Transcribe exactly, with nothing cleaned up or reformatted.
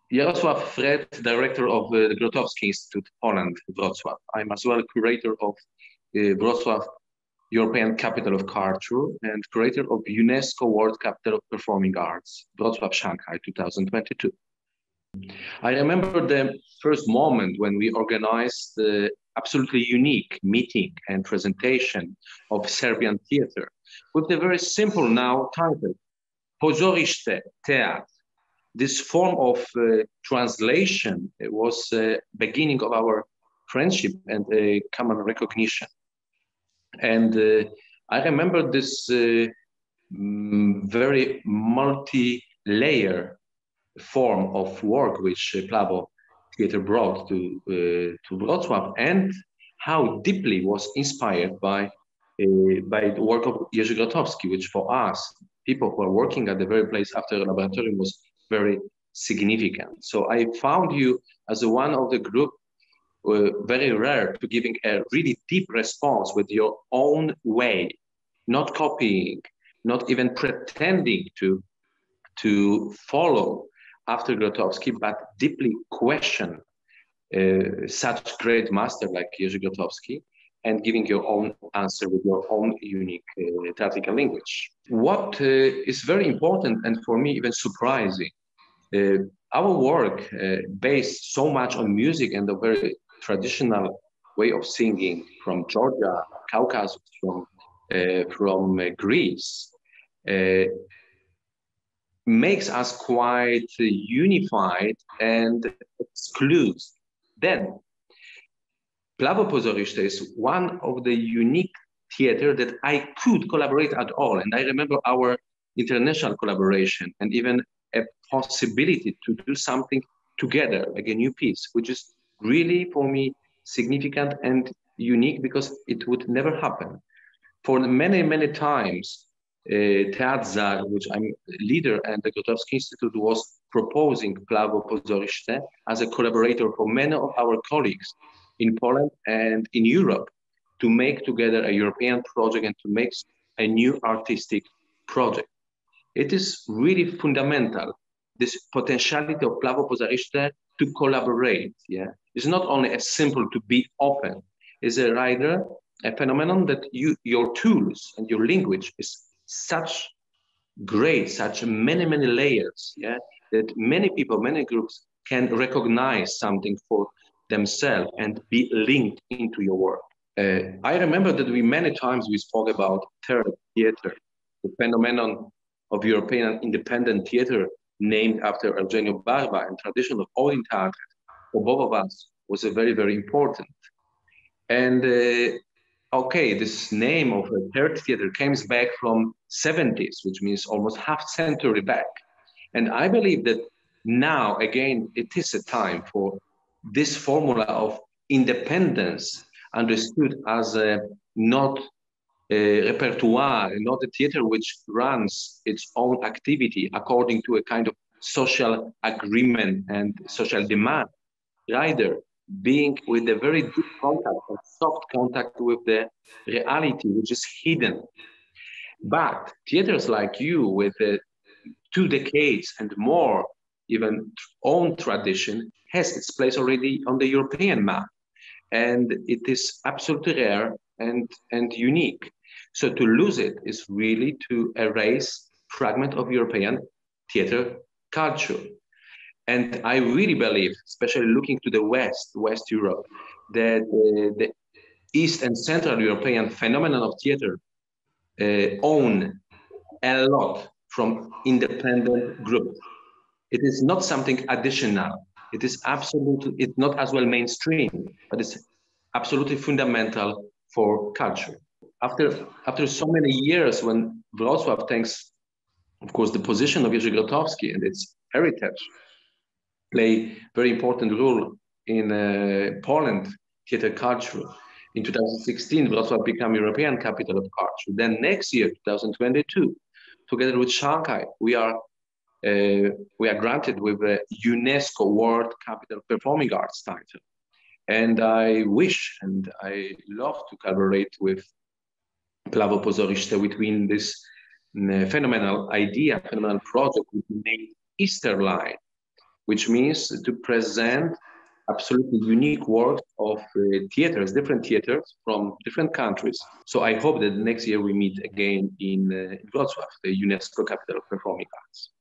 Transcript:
Jaroslaw Fret, director of uh, the Grotowski Institute, Poland, Wrocław. I'm as well curator of uh, Wrocław European Capital of Culture and curator of UNESCO World Capital of Performing Arts, Wrocław, Shanghai, two thousand twenty-two. I remember the first moment when we organized the absolutely unique meeting and presentation of Serbian theater with the very simple now title, Pozorište Theatre. This form of uh, translation was the uh, beginning of our friendship and a common recognition. And uh, I remember this uh, very multi-layer form of work which uh, Plavo Theatre brought to, uh, to Wrocław, and how deeply was inspired by, uh, by the work of Jerzy Grotowski, which for us, people who are working at the very place after the laboratorium, was very significant. So I found you as a one of the group uh, very rare to giving a really deep response with your own way, not copying, not even pretending to, to follow after Grotowski, but deeply question uh, such great master like Jerzy Grotowski, and giving your own answer with your own unique uh, theatrical language. What uh, is very important, and for me even surprising, uh, our work uh, based so much on music and a very traditional way of singing from Georgia, Caucasus, from, uh, from uh, Greece, uh, makes us quite uh, unified and exclusive. Then, Plavo Pozorište is one of the unique theater that I could collaborate at all. And I remember our international collaboration and even a possibility to do something together, like a new piece, which is really for me significant and unique because it would never happen. For many, many times, uh, Teatr, which I'm leader, and the Grotowski Institute was proposing Plavo Pozorište as a collaborator for many of our colleagues in Poland and in Europe to make together a European project and to make a new artistic project. It is really fundamental, this potentiality of Plavo Pozorište to collaborate. Yeah, it's not only as simple to be open, it's a rather a phenomenon that you, your tools and your language is such great, such many, many layers, yeah, that many people, many groups can recognize something for themselves and be linked into your work. Uh, I remember that we many times we spoke about third theater, the phenomenon of European independent theater named after Eugenio Barba and tradition of Orin Theatre for both of us was a very, very important. And uh, okay, this name of a third theater comes back from seventies, which means almost half century back. And I believe that now, again, it is a time for this formula of independence understood as a not a repertoire, not a theater which runs its own activity according to a kind of social agreement and social demand, rather being with a very deep contact and soft contact with the reality which is hidden. But theaters like you with uh, two decades and more even own tradition has its place already on the European map. And it is absolutely rare and, and unique. So to lose it is really to erase fragment of European theater culture. And I really believe, especially looking to the West, West Europe, that uh, the East and Central European phenomenon of theater uh, own a lot from independent groups. It is not something additional. It is absolutely, it's not as well mainstream, but it's absolutely fundamental for culture. After, after so many years when Wrocław, thanks, of course, the position of Jerzy Grotowski and its heritage, play very important role in uh, Poland theater culture. In two thousand sixteen, Wrocław became European Capital of Culture. Then next year, two thousand twenty-two, together with Shanghai, we are uh, we are granted with a UNESCO World Capital of Performing Arts title. And I wish and I love to collaborate with Plavo Pozorište between this uh, phenomenal idea, phenomenal project with the name Easter Line, which means to present absolutely unique works of uh, theaters, different theaters from different countries. So I hope that next year we meet again in uh, Wrocław, the UNESCO capital of performing arts.